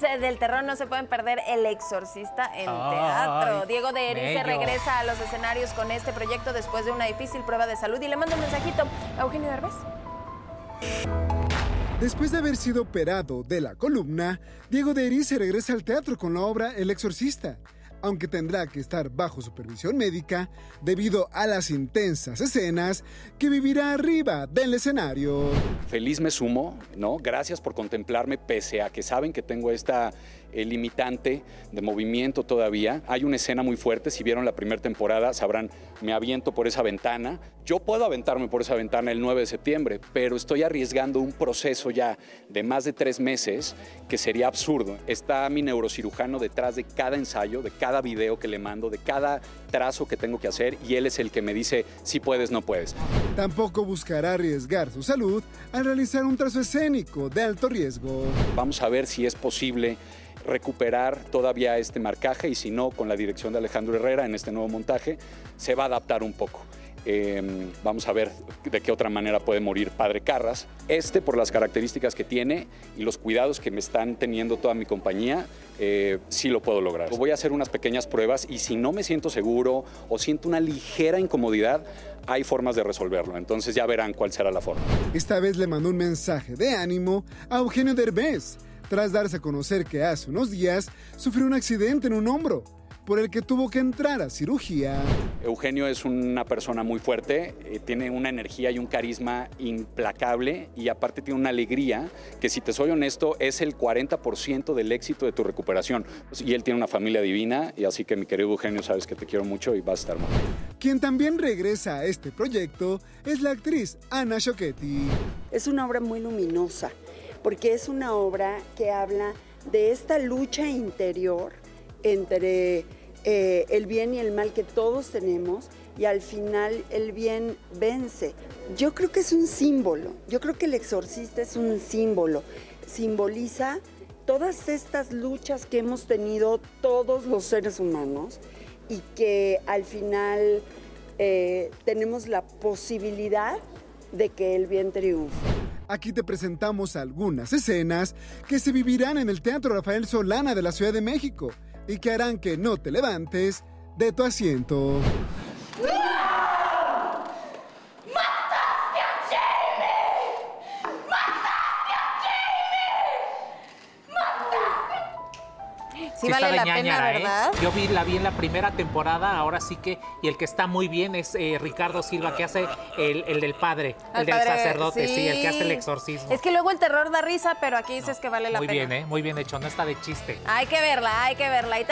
del terror no se pueden perder El Exorcista en teatro. Diego de Erice regresa a los escenarios con este proyecto después de una difícil prueba de salud y le mando un mensajito a Eugenio Derbez. Después de haber sido operado de la columna, Diego de Erice regresa al teatro con la obra El Exorcista, aunque tendrá que estar bajo supervisión médica debido a las intensas escenas que vivirá arriba del escenario. Feliz me sumo, ¿no? Gracias por contemplarme pese a que saben que tengo esta limitante de movimiento todavía. Hay una escena muy fuerte, si vieron la primera temporada sabrán, me aviento por esa ventana. Yo puedo aventarme por esa ventana el 9 de septiembre, pero estoy arriesgando un proceso ya de más de 3 meses que sería absurdo. Está mi neurocirujano detrás de cada ensayo, de cada video que le mando, de cada trazo que tengo que hacer y él es el que me dice si puedes, no puedes. Tampoco buscará arriesgar su salud al realizar un trazo escénico de alto riesgo. Vamos a ver si es posible recuperar todavía este marcaje y si no, con la dirección de Alejandro Herrera en este nuevo montaje, se va a adaptar un poco. Vamos a ver de qué otra manera puede morir Padre Carras. Por las características que tiene y los cuidados que me están teniendo toda mi compañía, sí lo puedo lograr. Voy a hacer unas pequeñas pruebas y si no me siento seguro o siento una ligera incomodidad, hay formas de resolverlo. Entonces ya verán cuál será la forma. Esta vez le mandó un mensaje de ánimo a Eugenio Derbez, tras darse a conocer que hace unos días sufrió un accidente en un hombro, por el que tuvo que entrar a cirugía. Eugenio es una persona muy fuerte, tiene una energía y un carisma implacable y aparte tiene una alegría que, si te soy honesto, es el 40% del éxito de tu recuperación. Y él tiene una familia divina y así que, mi querido Eugenio, sabes que te quiero mucho y vas a estar muy bien. Quien también regresa a este proyecto es la actriz Anna Choquetti. Es una obra muy luminosa porque es una obra que habla de esta lucha interior entre el bien y el mal que todos tenemos y al final el bien vence. Yo creo que es un símbolo, yo creo que El Exorcista es un símbolo, simboliza todas estas luchas que hemos tenido todos los seres humanos y que al final tenemos la posibilidad de que el bien triunfe. Aquí te presentamos algunas escenas que se vivirán en el Teatro Rafael Solana de la Ciudad de México y que harán que no te levantes de tu asiento. Sí vale la pena, ¿verdad? Yo la vi en la primera temporada, ahora sí que, y el que está muy bien es Ricardo Silva, que hace el del padre, el del sacerdote, sí, el que hace el exorcismo. Es que luego el terror da risa, pero aquí dices que vale la pena. Muy bien, muy bien hecho, no está de chiste. Hay que verla, hay que verla.